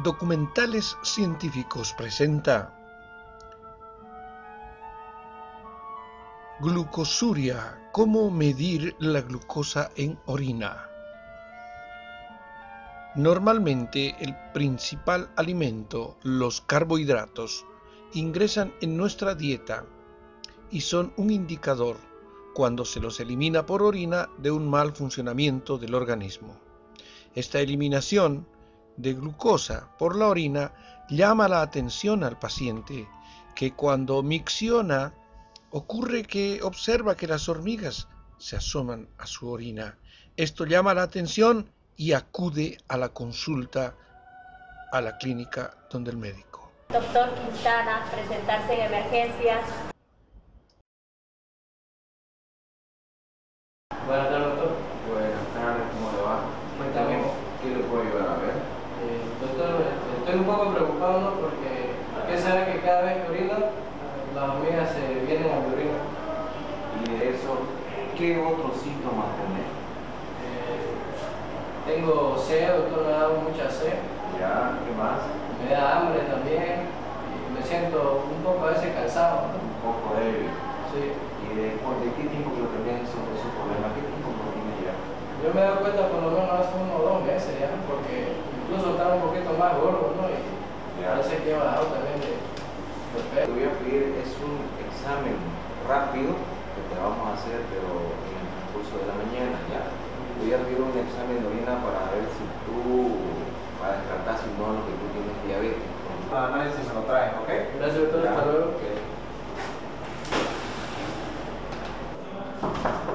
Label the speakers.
Speaker 1: Documentales Científicos presenta Glucosuria, cómo medir la glucosa en orina. Normalmente el principal alimento, los carbohidratos, ingresan en nuestra dieta y son un indicador, cuando se los elimina por orina, de un mal funcionamiento del organismo. Esta eliminación de glucosa por la orina llama la atención al paciente, que cuando micciona ocurre que observa que las hormigas se asoman a su orina. Esto llama la atención y acude a la consulta a la clínica donde el médico.
Speaker 2: Doctor Quintana, presentarse en emergencias.
Speaker 3: Buenas tardes, doctor.
Speaker 4: Buenas tardes, ¿cómo le va? Cuéntame, ¿qué le puedo ayudar a ver?
Speaker 3: Doctor, estoy un poco preocupado, ¿no? Porque usted sabe que cada vez que orina, las hormigas se vienen a mi orina.
Speaker 4: Y de eso, ¿qué otros síntomas tenés?
Speaker 3: Tengo sed, doctor, me ha dado mucha sed.
Speaker 4: Ya, ¿qué más?
Speaker 3: Me da hambre también. Y me siento un poco a veces cansado, ¿no?
Speaker 4: Un poco débil.
Speaker 3: Sí.
Speaker 4: ¿Y de qué tiempo que lo tenés esos problemas? ¿Qué tiempo que lo tienes ya?
Speaker 3: Yo me he dado cuenta por lo menos hace 1 o 2 meses ya, porque incluso estaba un poquito más gordo, ¿no? Y parece que he bajado también de peso.
Speaker 4: Te voy a pedir, es un examen rápido que te vamos a hacer, pero en el transcurso de la mañana, ¿ya? Te voy a pedir un examen de orina para ver si para descartar si no lo que tú tienes diabetes. El análisis me lo traes, ¿ok?
Speaker 3: Gracias, doctor. Hasta luego.
Speaker 4: Ok.